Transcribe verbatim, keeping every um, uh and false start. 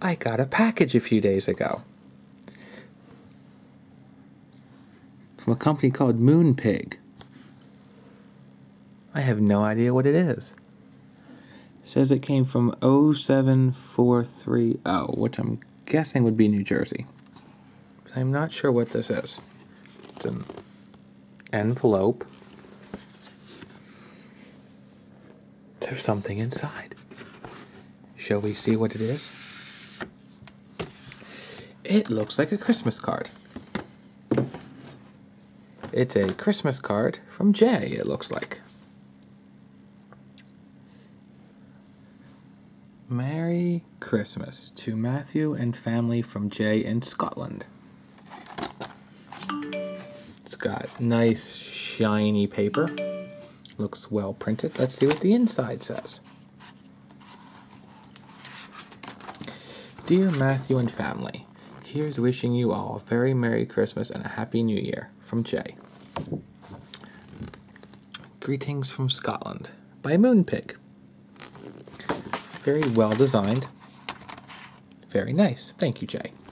I got a package a few days ago from a company called Moonpig. I have no idea what it is. It says it came from oh seven four three oh, which I'm guessing would be New Jersey. I'm not sure what this is. It's an envelope. There's something inside. Shall we see what it is? It looks like a Christmas card. It's a Christmas card from Jay, it looks like. Merry Christmas to Matthew and family from Jay in Scotland. It's got nice shiny paper. Looks well printed. Let's see what the inside says. Dear Matthew and family, here's wishing you all a very Merry Christmas and a Happy New Year from Jay. Greetings from Scotland by Moonpig. Very well designed. Very nice. Thank you, Jay.